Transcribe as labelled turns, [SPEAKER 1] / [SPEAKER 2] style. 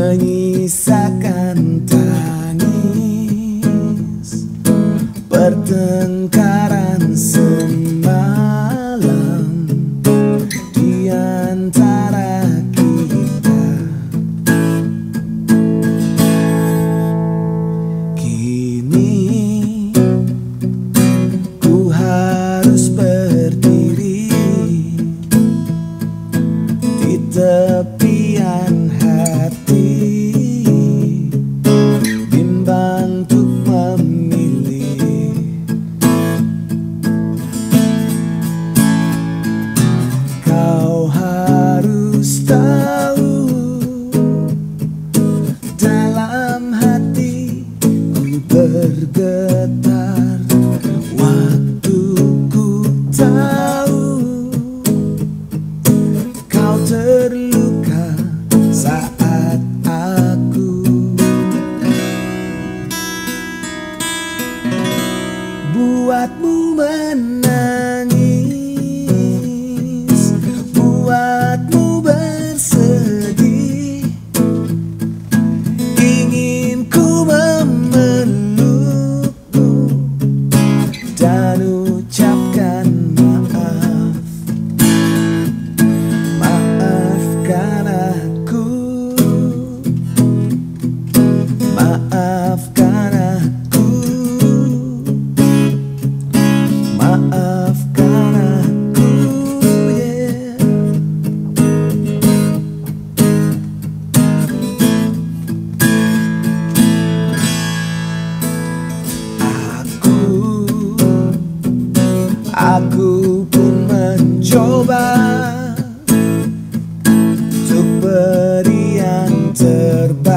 [SPEAKER 1] menyisakan tangis pertengkaran semalam di antara kita. Kini ku harus berdiri di tepian hati, bimbang untuk memilih. Kau harus tahu, dalam hati ku bergetar waktu ku tahu kau terluka saat aku buatmu menangis, buatmu bersedih. Ingin ku memelukmu dan ucapkan maaf. Maafkan aku, maafkan aku, maafkan aku, yeah. Aku pun mencoba untuk beri yang terbaik.